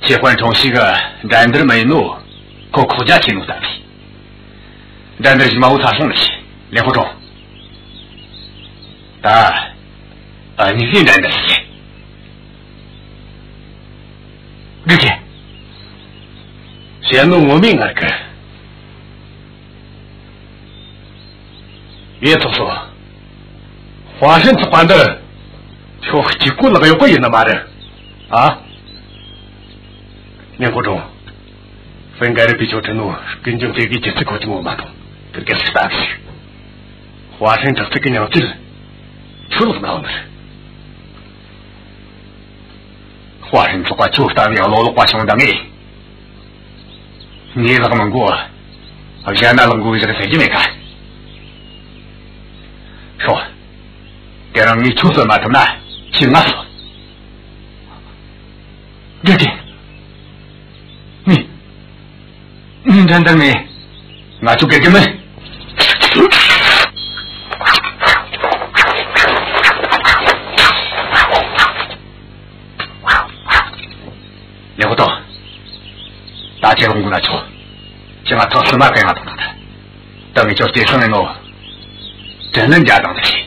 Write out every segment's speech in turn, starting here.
结婚从西个咱这没弄，和国家进入单位，咱这起码我查送了些，连不中。你认咱的些，日姐，先弄我命那个，别说说，花生子还的，就几过了没会那妈的，啊？连不中，分开的比较程度，跟着这个几次考进我马桶，这个是大事。花生子这个鸟子，出了什么样子？花生子话就是大鸟老了花熊当哎，你这个门过，好像那门过这个飞机没看，说，得让你出什么头呢？请啊说，爹爹。你认得没？我就给你们。连不动，大铁龙过来做，叫我找什么跟俺动的，等于叫接生人哦，真人家当的起，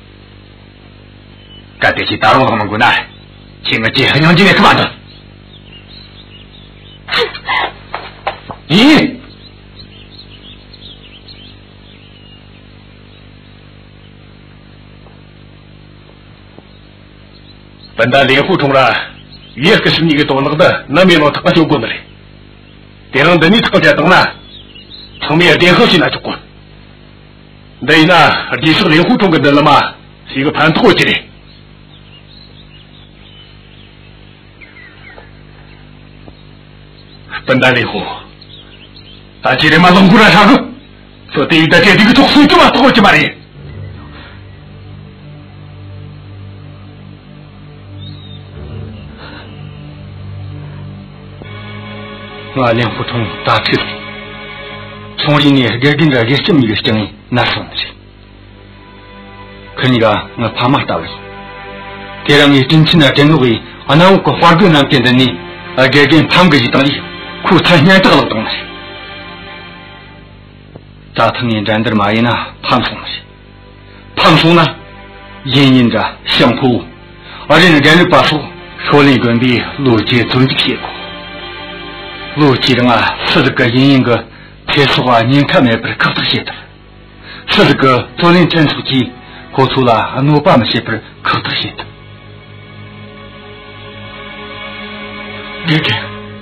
干得起大龙他们过来，请我接很娘今天干嘛的？你，本来连户中了，也可是你给多那个的，那边我他妈就过的嘞。别让等你吵架懂了，从面联合起来就过。那呢，你是连户中跟的了吗？是一个盘拖起的。本来连户。大姐的嘛，弄过来啥个？说对于大姐这个做水就嘛，拖起嘛的。我连胡同大车的，从今年跟着也这么一个声音，那算的是。可你个我怕嘛大了，这让你真正的整个为，那我个花哥那边的你，这跟他们个一道理，苦惨年得了东西。大藤年站的马伊呢，胖松了些，胖松呢，隐隐着相扑，而且呢，人的把手说了一个比路接总的结果，路接的啊，是这个隐隐个，贴出话您看没不是可头写的，是这个昨天陈书记过出了努巴么写不是可头写的，这个。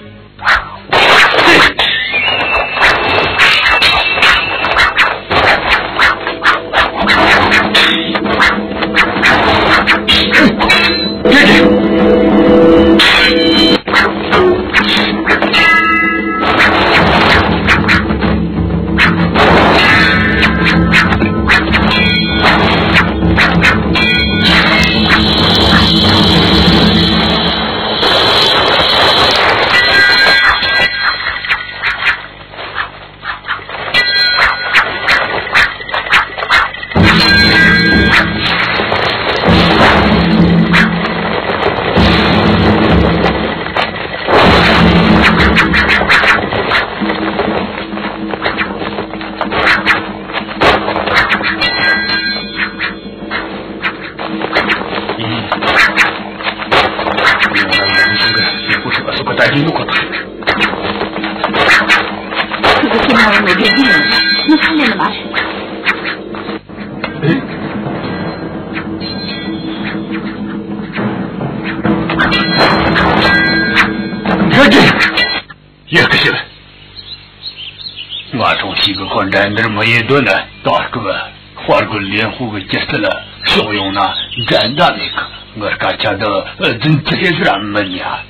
那么一顿呢，到这个花个连户个结束了，效用呢，真的那个，我刚讲的，真这些是什么呀？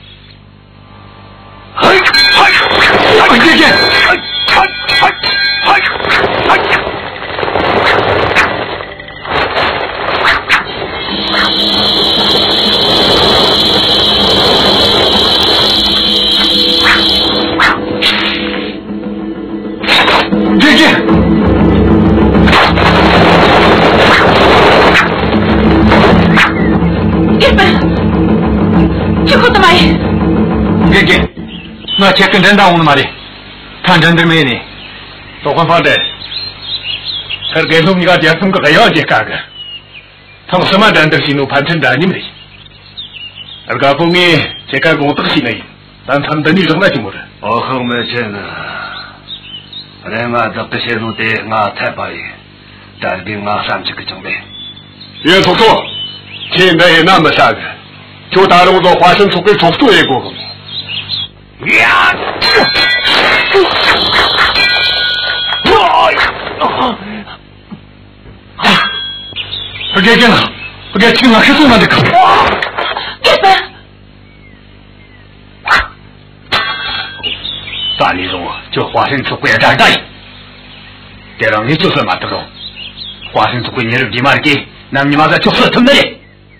姐姐，姐姐，根本就好的嘛！姐姐， 我去跟真当我的妈的，看真的没呢？ 都换方的，可是给弄你个家从个还要去干个，他们什么人都是弄盘成战你们的，而个后面这个我都是的，但他们的女生那就没了。 我后面去呢，人家这这些路的我太白，但给我上这个准备。 袁叔叔，现在也那么傻个，就打了我做花生酥给做做一个。 呀！ 不给劲了，不给听了是送了的口。 给分。 大李总就花生酥归站站，别让你就算嘛得了，花生酥归你的地嘛的给，那你妈在就是他们的。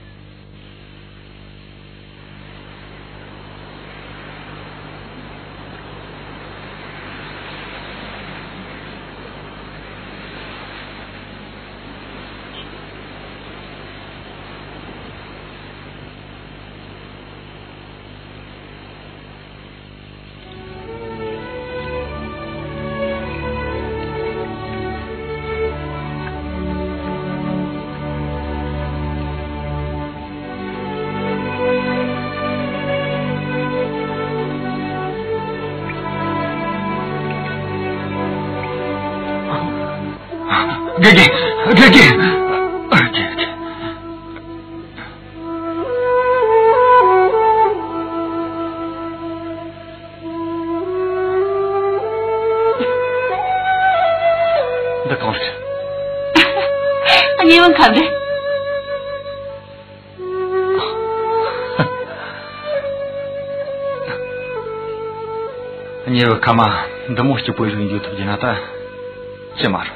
给，你搞什么？ 你们看呗。 你看嘛，你怎么就不会用 YouTube 进来的？这嘛着。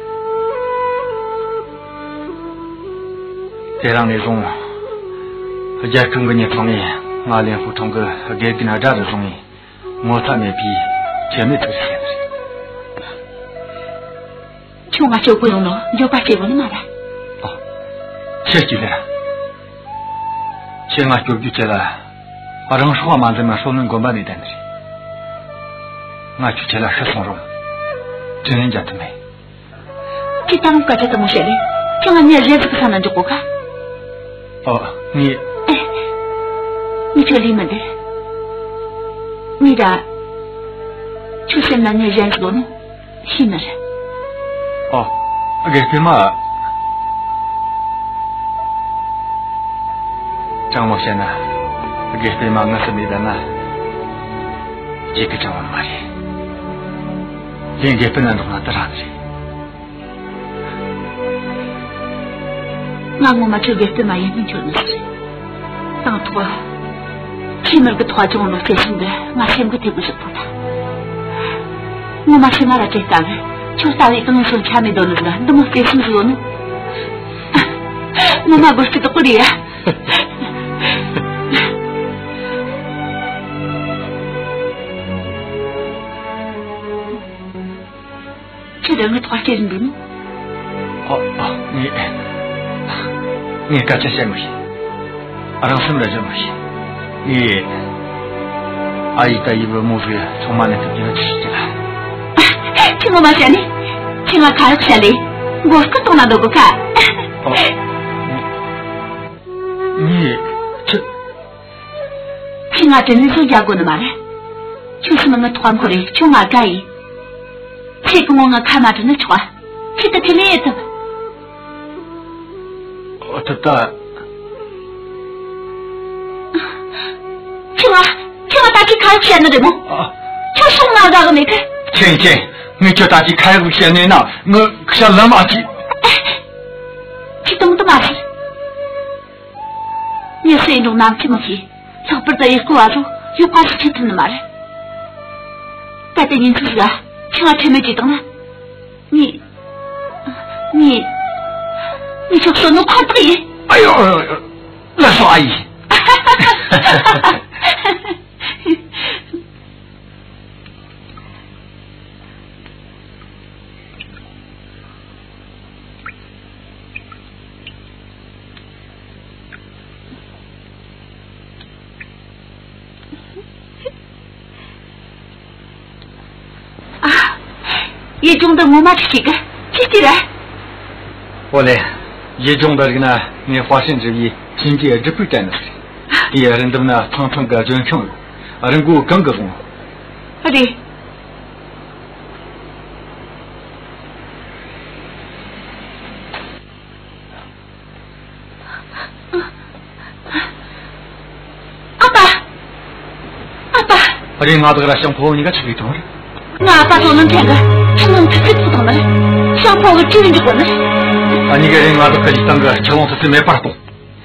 这让那种，也跟个你同意，俺连户同个给跟他这的同意，我才没比前面这些人。 就俺就不用了，你就把这个你拿来。 哦，谢谢了。现俺就去了，把人说嘛怎么说能过半的单子，俺去了是从容，真人家都没。 这当我这怎么说的？就俺你日子个上面就不看。 哦，你， 哎，你这里面的人，你的就是那你认识的呢，新的人。 哦，给嘛？张老先生，给嘛？我是没得呢，这个张老妈的，人家不能弄得啥子。 我们这边对嘛也能叫你是，当初啊，前面个团长了在新的，我先个对不是不他，我们是俺的这三个，就三位跟我说前面到那个，怎么在新说呢？我们不是的不理啊。这两个团真的呢？ 哦，你干这些东西，让什么来这东西？你阿姨的一个母猪从马那头给他吃去了。 听我们说的，听我看起来，我可懂那都不看。 哦，你这， 听我真的是讲过的嘛嘞，就是那个团过来，就我在意，这个我看嘛真的穿，这个挺累的。 这的， 听我打去看钱的人吗？ 啊， 就送那个没看。 亲，你叫打去看个钱的那，我想冷马去。 这懂的嘛是？你心中那这么些，老不得一个娃子，有把事情的嘛嘞？带着您出去啊，听我前面激动了，你就说能快对。 哎呦，那是阿姨。 一中的我妈去个，去起来。 我嘞，一中的这个呢，你花生之意，今天日不干的事。第二人都呢，常常个尊称了，人过更个重。 好的。 我这俺这个相扑，你看吹头的。 俺爸都能看个，还能看这不懂的嘞，相扑个真的滚嘞。 你个人俺都可以当个交往是真没法动。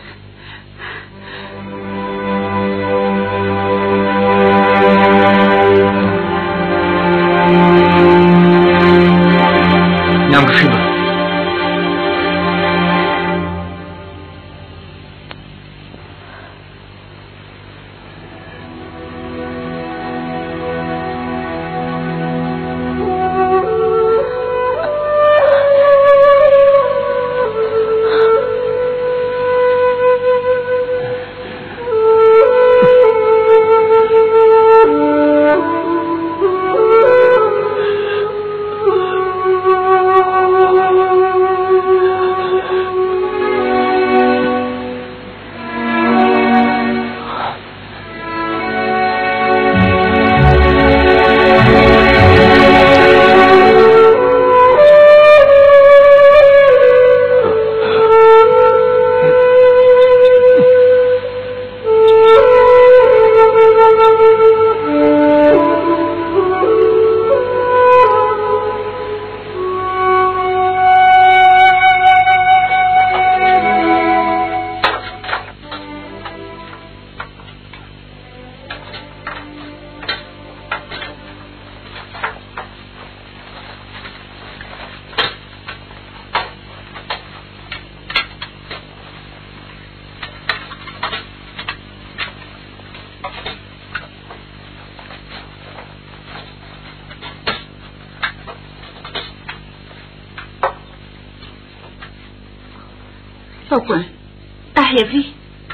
两个谁吧？ 老公，大黑子。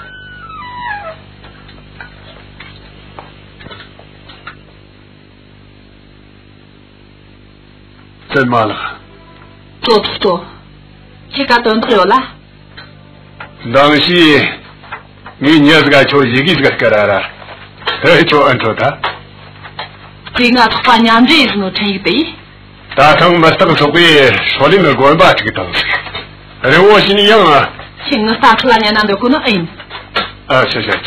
怎么了？ 做土做，这个都不了了。 当时你伢子个就一个这个干了，就按照他。 对俺把娘子是弄成一堆。 大堂嘛，这个社会说的没关吧，这个东西。而我心里样啊。 请我打出来年那都可能恩。 谢谢。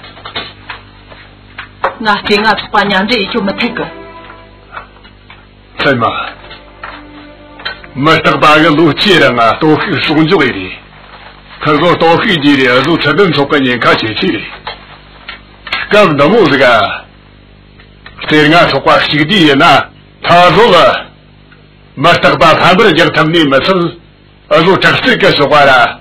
那对俺把娘子就没太个。 怎么？没得把个路接了啊，都很松脚的，可是都很低的，都成能做个人看进去的。干的么子个？这俺说话是个地人呐，他说了，没得把他们讲他们没是，说这个说话了。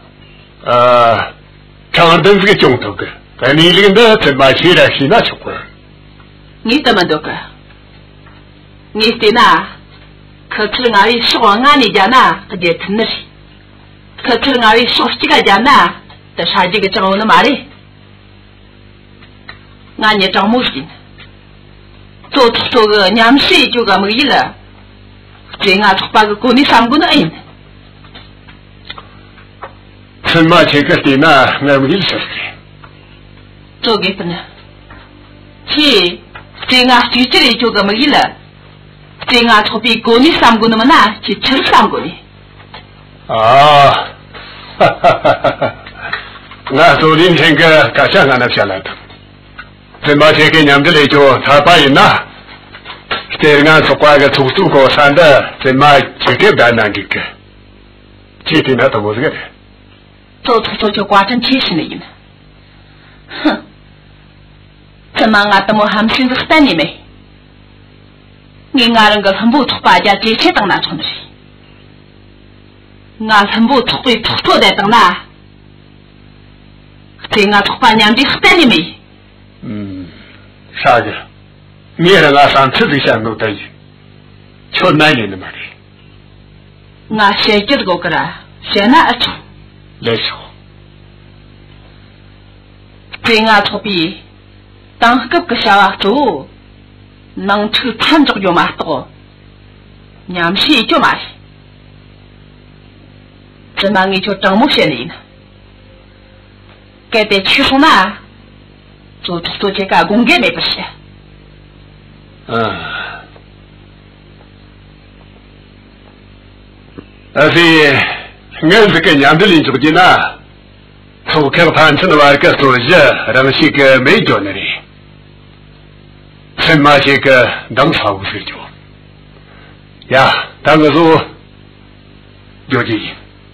长灯这个钟头个，你这个呢怎么起来是那出过？ 你怎么都个？你的那，可是俺的说俺的家那，可得真的是，可是俺的说这个家那，这啥这个张我那嘛的，俺也张木心，做个娘谁就个没了，这俺把个过你三个那恩。 什么这个的呢？俺没意思。 做给不呢？去，这俺就这里就个没了，这俺出比过你三个那么难，去吃三个呢。 哈哈！俺昨天听个干啥俺那下来的？什么这个娘子来就他把人呐，这俺说过个出过山的，什么这个难难这个，这天那都不是个。 做就挂成70年了，哼！怎么俺怎么还没生个3年没？你俺人个很不出把家这些当哪从的？俺很不出会出的当哪？这俺出把娘的3年没？ 啥个？你让俺上次的想都得，就那年的嘛的。 俺写这个个了，写哪一出？ 来说， 这俺出比，当个小娃做，能吃餐桌有嘛多？ 娘是就嘛，这嘛你就张某些人呢，该得去说嘛，做这个公干的不是？ 但是俺这个娘的邻居的呢，从开了盘子的话，个做热，让些个没叫那里，什么些个能操无水就，呀，当个说有的。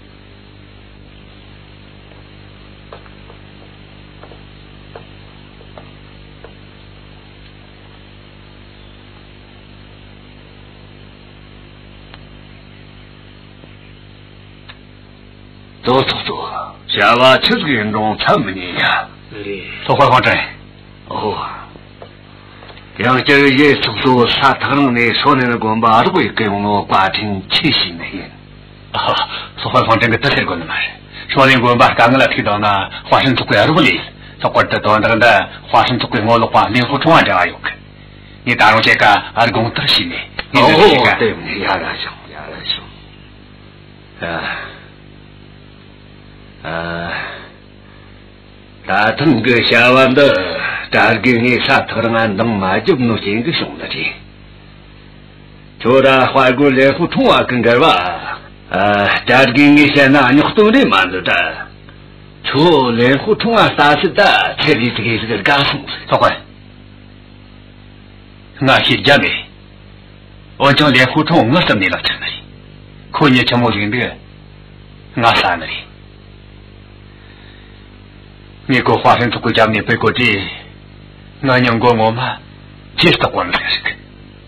走，下娃70个人中参不你呀？ 说话方针。 哦，杨家也走啥堂呢？说那个光把都会给我们挂成气心的人。 说话方针个得罪过的嘛是？说那个把刚刚来提到呢，花生做鬼还是不累，说过得到那个花生做鬼我的话，连胡冲啊这样有个，你打入这个还是跟我得心的。 哦，对，亚拉兄。大同个下完的，大给你啥头的俺弄嘛就弄些个兄弟的，就他怀过来胡冲啊跟个吧，大给你先拿你都得满足的，就来胡冲啊30的，这里这个干什么？ 法官，我是家的，我将来胡冲我什么了成了，可你这么认的，我啥那里？你给我花生做国家面背过的，我娘过我嘛，就是他管了这个。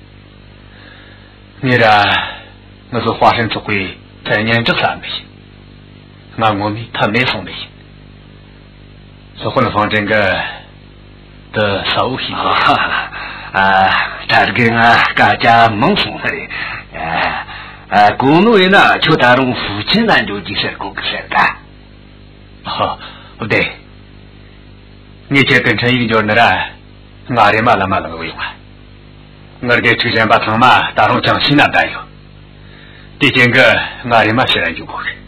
你呢？我是花生做国在年这3倍，我们他没送的，说混了方这个的手艺他这个大家蒙送的，公路人呢就打中父亲那就就是个事的。 不对。你这跟成一个叫那啦，俺的嘛那个用啊，我这个之前把他嘛打入江西那边有，第几个俺的嘛现在就过去，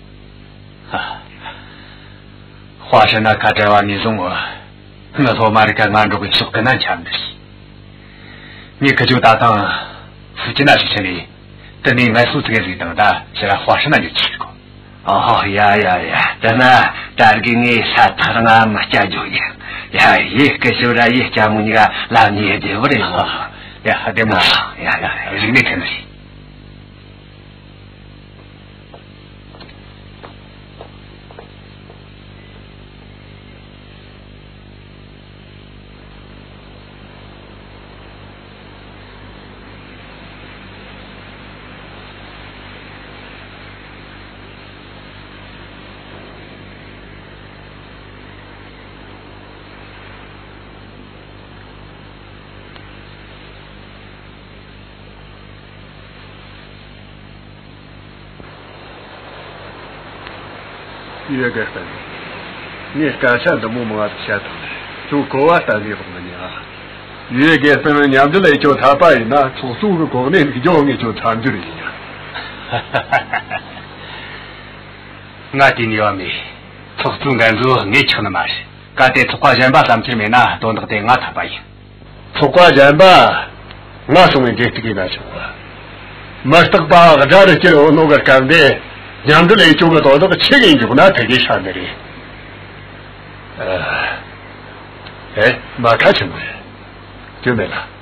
花生那看这玩意送我说嘛这个俺这个手跟难抢的，你可就打当附近那些城里，等你俺数这个人等的，现在花生那就去过。 呀，等下再给你啥他那个嘛家就呀，也个小人也家母你个老你的不得呀，对嘛，呀，人家看的。 越个分，你干啥都没么下头，就国外单地方的呢。越个分娘子来叫他爸呢，从数个国内的叫你就参与了呀。 我今年没，从中间做没抢的嘛是，刚才出花钱吧3千没拿，都那个对我他爸赢。 出花钱吧，我送你这个那什么，没得把个这的就那个干的。娘子来就个到那个7个人就那特别强的嘞，马卡成了，就没了。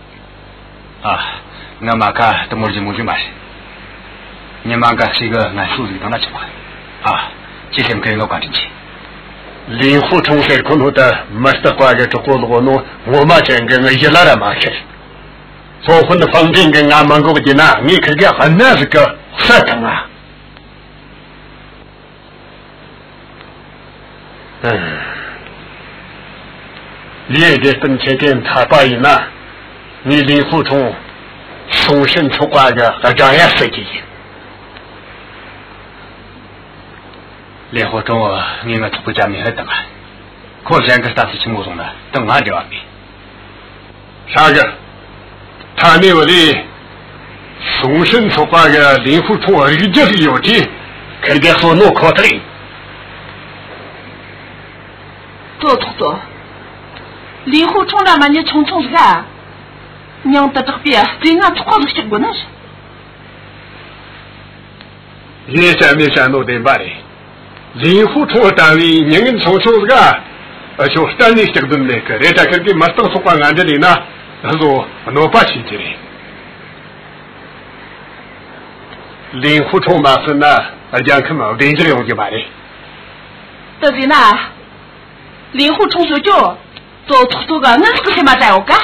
我马卡都没去嘛是，你马卡是一个俺叔子当那情况，今天跟老管进去。 林湖冲水可能的没得挂个这过路我嘛这个我一拉的马去，做混的方针跟俺们个的那，你可个很那是个啥疼啊？列的分切点他把一拿，你林湖冲送身出挂个和这样设计。 连湖冲你们出国家没还等啊？可现个啥事情我中了，等俺这完没？ 啥个？他没有的， 松身出发个林虎冲儿日就是有的，可给说弄考的嘞。 多，林虎冲了嘛你冲是个，娘的这边对俺拖着些不能是。 也下面山路的吧嘞，林虎冲单位人冲是个，就单位这个东西个，人家可给马上出发俺这里呢，他说弄把起的嘞。林虎冲嘛是呢，讲看嘛，林这里用的吧嘞。 这里呢，林虎冲手脚，做个，那是个什么在我干？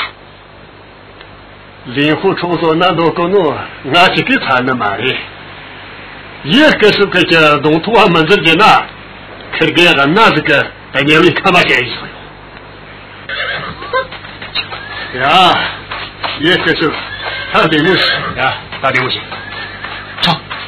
林虎冲说那都够弄，俺是给他那嘛嘞。一个是个叫东土俺们这里呢，可给俺那这个，你们看嘛这意思呀？一个是他的东西呀，他的东西。走。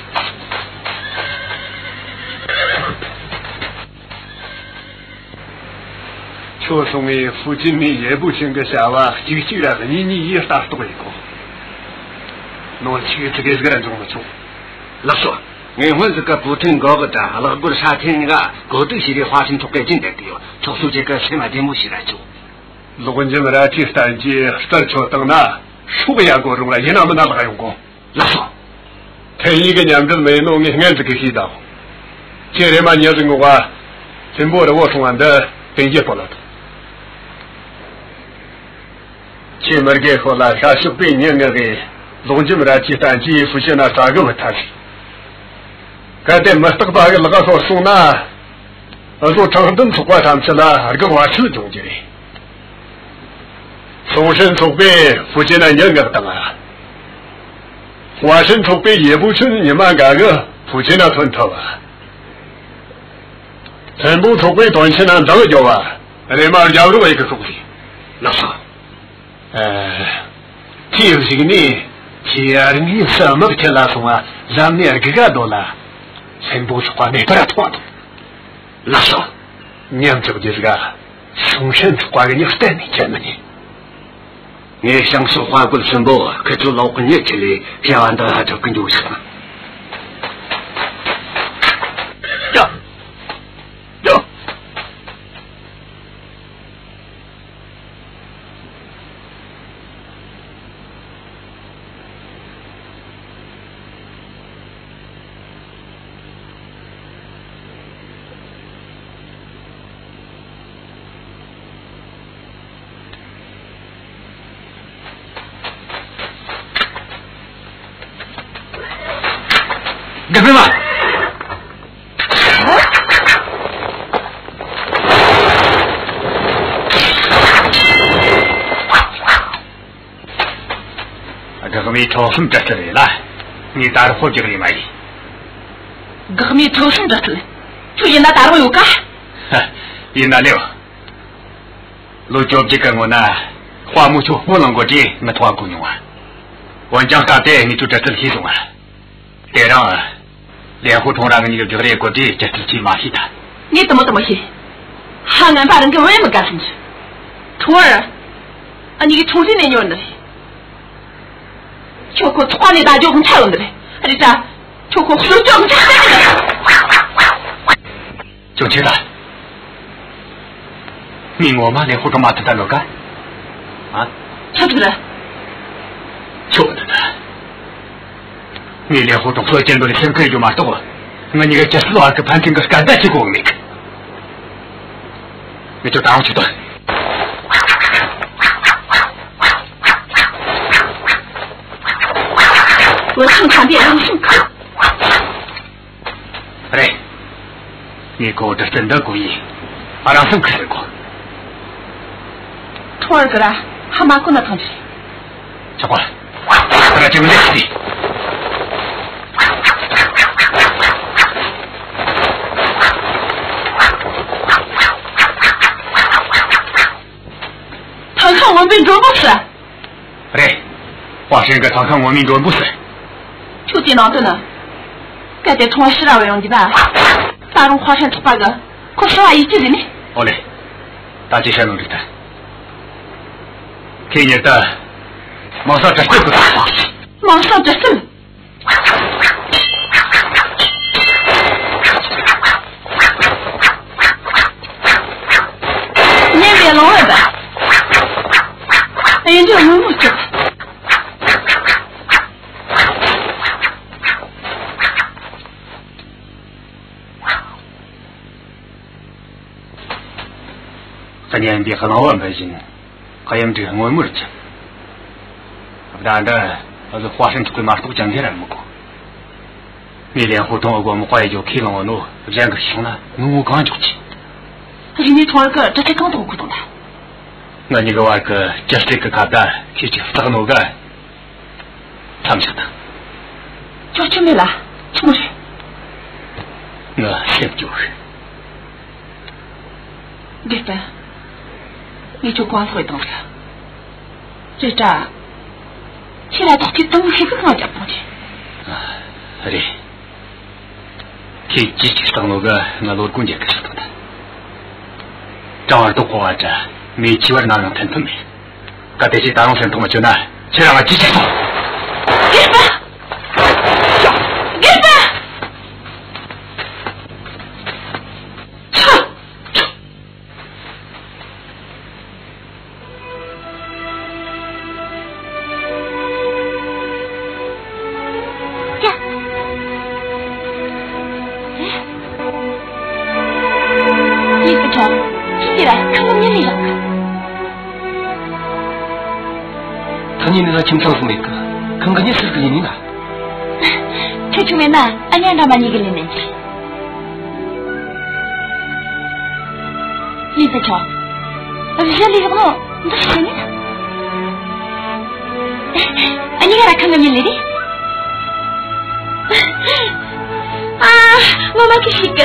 就从的附近的也不行个下娃，就居然你也打多一个，弄去这个人中的中。 老说，我们这个不听高个的，那个夏天个高头些的花生出改进的地方，做出这个什么题目起来做。 如果你们来第三季这桥等那，数个眼过中了，也那么那么还用功。 老说， 他一个年子没弄，你看这个洗澡，今天嘛你要这个话，真不的我从俺的等级不了的。前面给说了，他是被年那个龙井们来第三季附近那3个问他是，刚才没这个大个那个说送那，说长灯出过他们去了，这个话是中间的，松身出备附近那2个等啊，花生出备也不是你们2个附近那村头啊，全部出备短期那这个叫啊，你们要这么一个东西， 老说。 就是个呢，天你什么个天拉松啊？咱们那个多了，全部是话那不然拖的。 老说， 你们这个就是个，松身出话个你是带没见吗你？ 你想说话过的什么？可就老个年轻的，想完的就跟就是了。呀。 干什么？这个没抽什么这来了？你打的好几个礼拜。 这个没抽什么这来？就因那打我有干？ 因那了，路脚这个我那花木球不能过去，没拖过用啊。我讲啥的，你就这这系统啊，对上啊。连胡同那个你就这个过去，这是起马戏的。 你怎么戏？汉安把人给我也没干什么。冲儿啊，你给重新研究的。就可穿的大脚很差了的呗，还是啥？就可胡脚很差的。 就这个，你我嘛连胡同马头在哪干？啊？ 瞧出来。 就的呢。你连胡同所见到的深刻就嘛多了，我你个这死娃个盘整个干在结果没个，你就打上去的。 我生产别人生产。 对，你给我这真的故意，把让生开过。 冲儿个了，还蛮过那同志。 小关，我来这个练习。 堂上文明中不是？ 对，花生个堂上文明中不是。 就电脑的呢，该在冲10来用的吧？大龙花生出8个，可10万1斤的呢。 好嘞，大姐先弄里的。给你的，马上这会不打话。 马上就死。你别弄了吧，哎呀，这没木去。 这年别和老万百姓，还有这我木的钱，不然的，要是花生就给马都讲起来么个。每年活动我们花也就开了我弄，两个熊了，我刚就去。 可是你穿个这才刚到活动的。 那你个娃个就是这个卡单，去去这个弄个，他们晓得。 就准备了，什么事？ 我先就是。 对的。你就光会东西，这站现在到底东西不能讲不去。 啊，对，去继续上那个我老公家给说的，这玩意都花着，没几万那样腾腾没，刚才去大龙山同我就那，去让我继续上。 给吧，给吧。 당연히 김상수입니까? 건강히 쓸 거니나. 최초에만 아니야라만 얘기를 했는지. 리베죠. 어디서 뭐 너 시행이나? 아니가 rak한 일일이? 아, 뭐 맡기실까?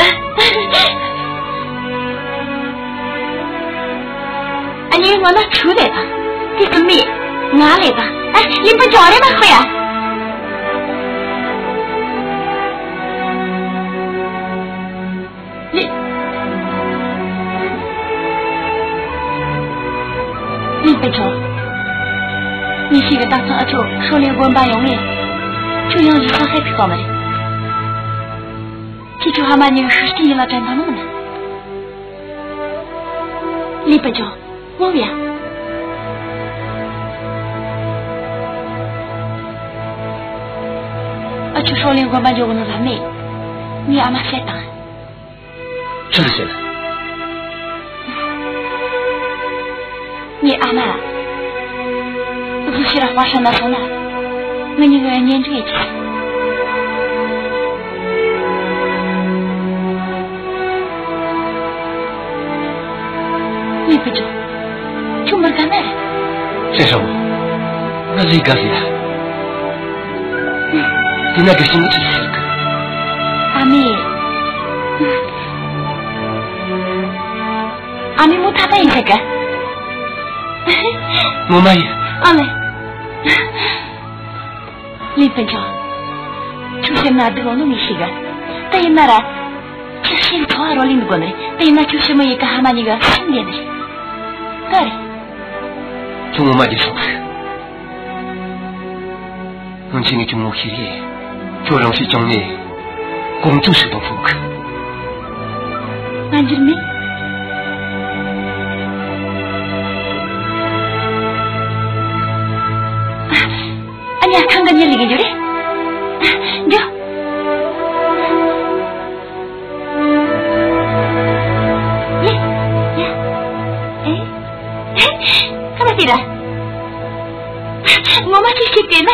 아니, 뭐나 주대다. 그게哪里的？哎，你不找人吗？会啊？你别找，你是一个大村阿舅，手里滚把用的，就让你上海去搞么的？记住蛤蟆你是听了真的弄的。你别找，我呀。就说连滚板就问了他妹，你阿妈在当。 是不是？ 你阿妈，我不是来花生那种了，我那个年纪去。你不知，就没干嘛。 先生，那是一个谁？你那个心情是个？ 阿妹，阿妹没他答应这个。 我妈也。 阿妹，李班长，就是那的我弄没事个，但是那啦，就是头还罗领过来，但是那就是么一个蛤蟆一个新年的，对嘞。 就我妈就说是，我今年就没去哩。就让是将你公主是当妇科。 安吉米，아니야 강간 열리게 저래? 저 가만 있어라 뭐 마실 때나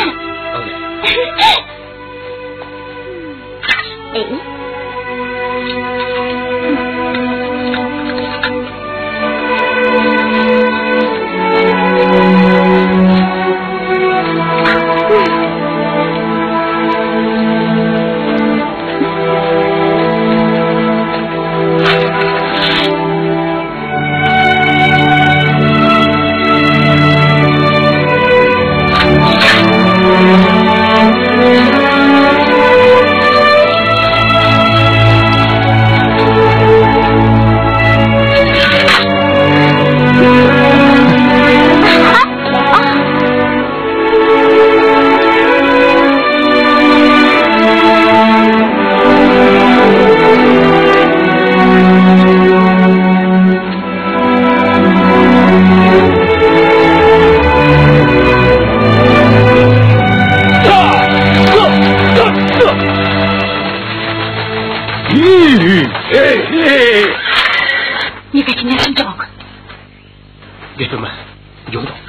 你该今天睡觉个。 别别嘛，有种。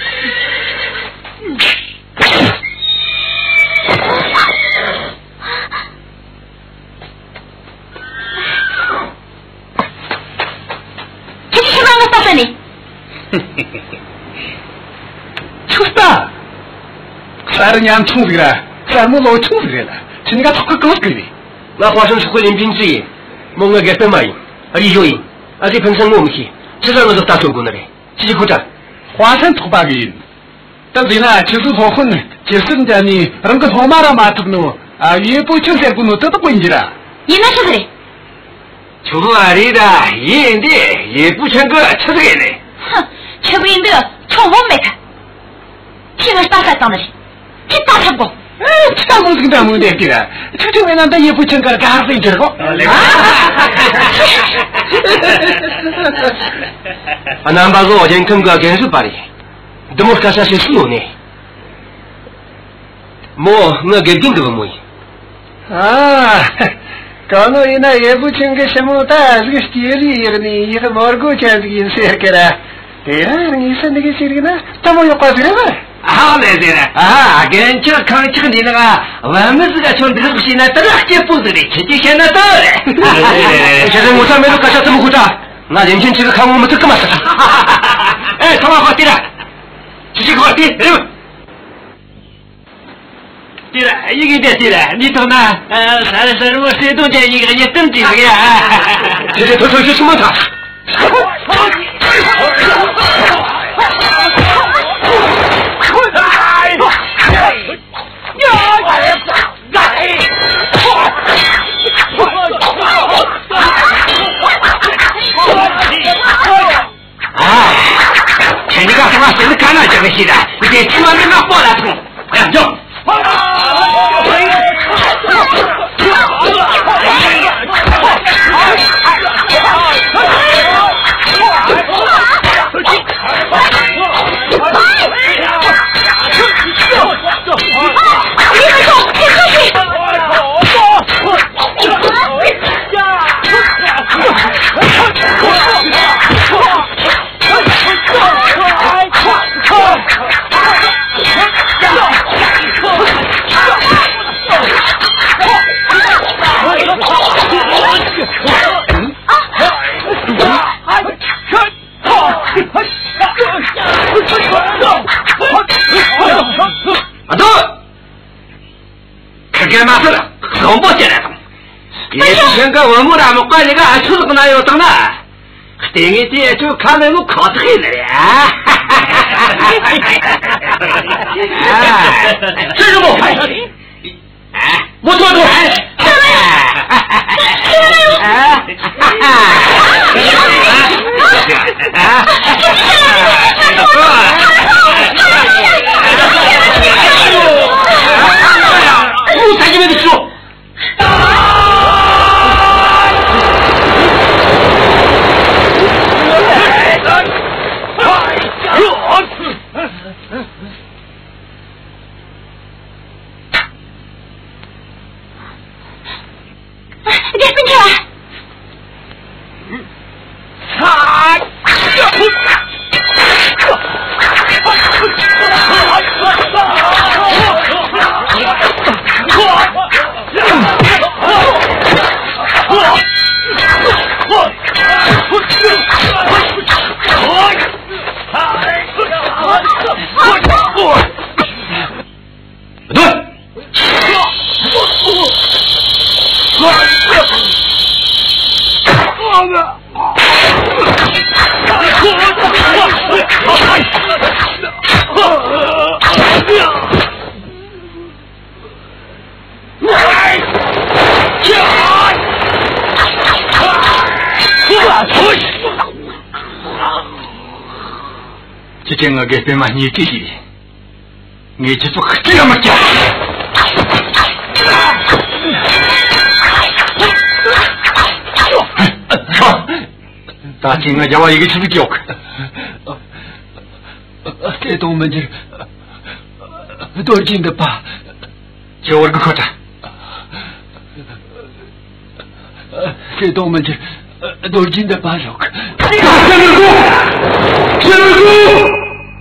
这是什么个打算呢？ 出啥？3年冲这个了，3木老冲这个了，请你个讨个高个的。 那花生是会临兵之夜，梦个给本马营，李秀英，这盆生我们去，至少那个大手工的嘞，继续扩展。 花生头把个人，但是呢，就是头混呢，就是人家呢，人个头马拉马头呢，也不就在工作得到关系了。 你那是谁？ 就不阿里的，印的也不全个吃这个呢。 哼，吃不赢的，冲我没看。听我打算当的是，这打他不？ 这么这个这么的对了，这为难的也不全个干死这个。 南巴我今跟个跟是巴里，怎么看下去是有呢？我给定这个模样。 刚才那也不清个什么的，这个地理一个呢，一个毛狗这样子意思个了。对呀，你说那个谁个呢？怎么有关系了？ 好来着了跟这看这个你那个，我们这个从这个西呢，这个接不着的，直接现在到了。现在我上面都搞下这么回事，那年轻这个看我们这干嘛事？他妈好对了，继续好对，对了，一个对了，你懂的，啥我谁都见一个，你更对了呀。这些头头是什么他？看你干什么？谁是干了这个戏的？你给他妈的那过来冲！走！干嘛事了？很不简单的。也是先跟我们他们管那个俺出这个哪有等的，等一点就看那路考这个了呀。这是我拍的。我做的。不才你们的书。 别进去了。 这件我给别嘛你这些，你这做这么讲。大清我叫我一个出去教课， 这东门去多近的吧？ 叫我个科长。 这东门去都进的把手。 先生叔，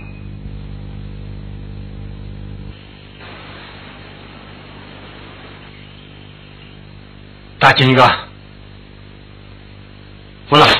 大金哥，不了。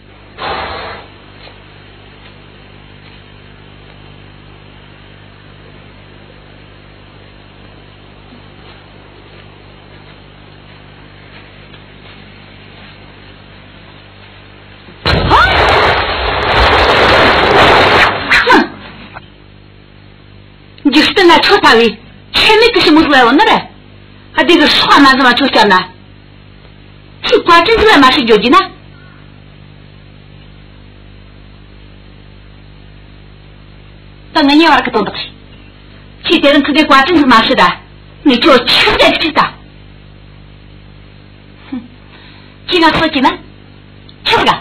那出发位，前面可是没出来我那嘞，啊这个说嘛怎么出现呢？去挂针出来嘛是有的呢。当年娃儿个懂不起，去别人可给挂针是嘛事的，你就吃在吃的。哼，经常说起呢，吃不个，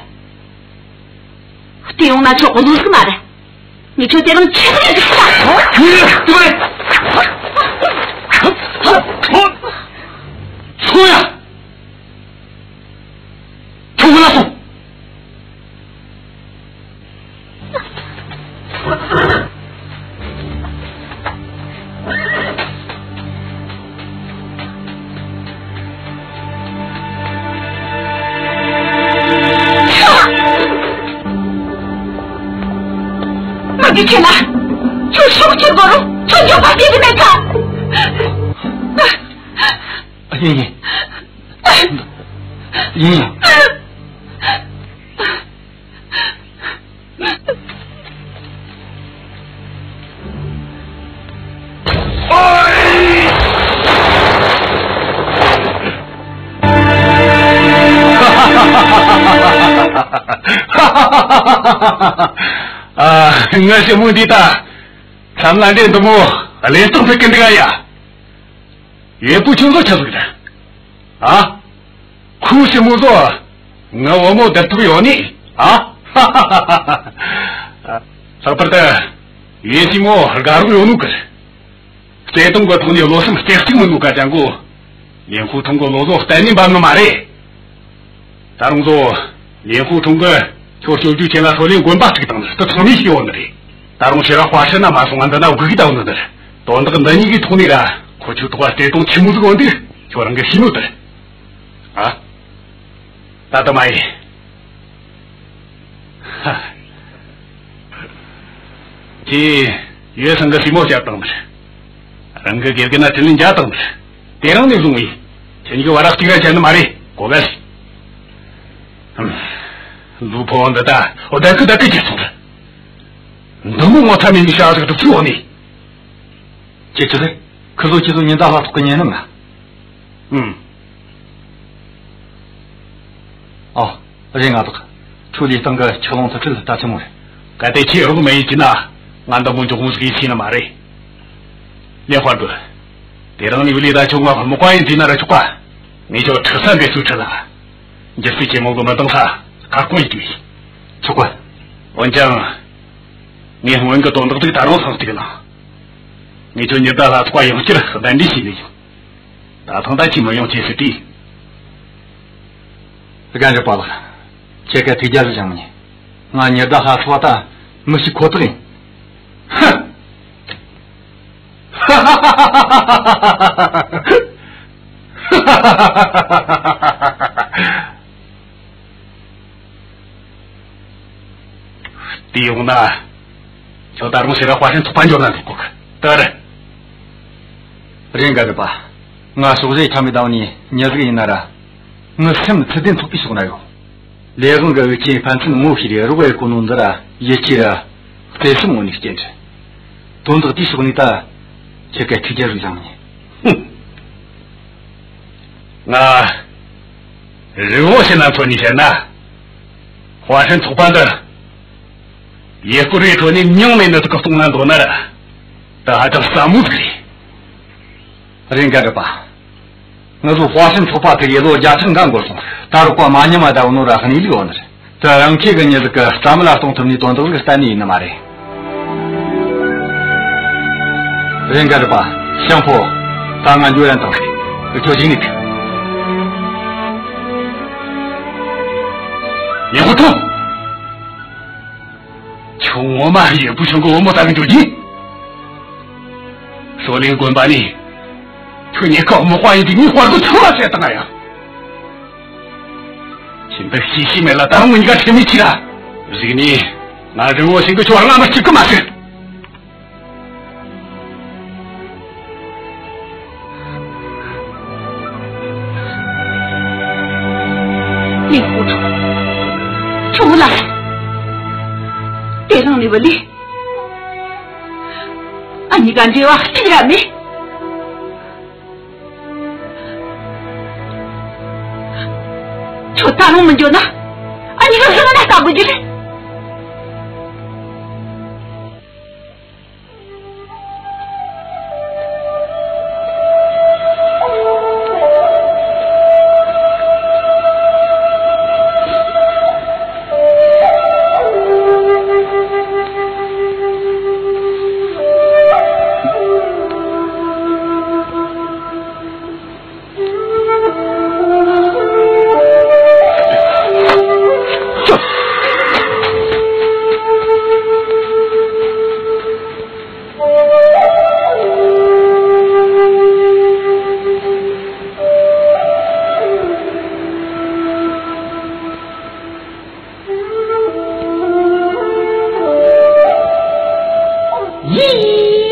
对我那吃我都是嘛的。你就别人吃不了就吃吧。 对，出呀！出不了送。 你去哪？就手去不如，就把弟弟来看。 莹莹，莹莹， 我是目的大，咱们这都么连东西跟这个呀，也不清楚吃这个啊，苦是没做，我们的都有你啊，哈哈哈哈哈！啥不得，也是么干不有那个，在中国通的罗什么在新闻路讲过，连户通过罗做带你把那马嘞，大龙说连户通过。就前来说领滚把这个当的，这从你喜欢的嘞。大龙学了花生那马送完的那我给当的的，到那个能一个同的了，可就多这种题目这个问题，就那个心路的，啊，大德妈耶，哈，这原生个什么家当的，人个给那真人家当的，别人的容易，请你给我那这个钱的马嘞，过来，路破的大，我带个结束了。能不我他们下这个都做你？ 这知道，可是就是你大话过年了嘛？哦，人家这个处理整个桥龙头这是大什么人？ 该得切入没劲呐，俺到我就公司给钱了嘛嘞。连环哥，得让你为了就我们关系在那里去管，你就吃3别就吃了，你这费钱我们等他。他过一堆， 出关。 我讲，你问个东东这个大龙上这个了，你就你到他花用起来很难的心里，大同大起没用解释的。 这干这罢了，这个推荐是什么呢？俺你到他说的没是可对， 哼，哈哈哈哈哈哈哈哈哈哈哈哈哈！弟兄呢，叫大龙现在花生半脚那里过去，得了。 人家的吧，我说这他没到你，你这个人那了，我什么指定出必须那个，连个个金盘子弄起的，如果过弄的了，也记得这是么你坚持，懂得弟兄你的，这该推荐入上你， 哼，那如果现在做你现在花生出版的。也不是说你娘们的这个东南多那了，这还叫三母子哩。 人家的吧，我说花生出发这一路家成干过了，但是光马年嘛的我弄得很利落的，这样这个你这个咱们俩东头你端都是个3年的嘛的。人家的吧，相扑当俺就让等，就经理的。 也不痛。求我嘛也不求过我们大人究竟。说那个滚吧你，去年搞我们花一句，你话都出了才当呀。现在西西没了，耽误你个天没起了。是你，那人我先个叫俺们去干嘛去？ 你糊涂，出来！别让你们理。你感觉啊，必然没？就大龙们就那，你说什么他打不进来？ 咦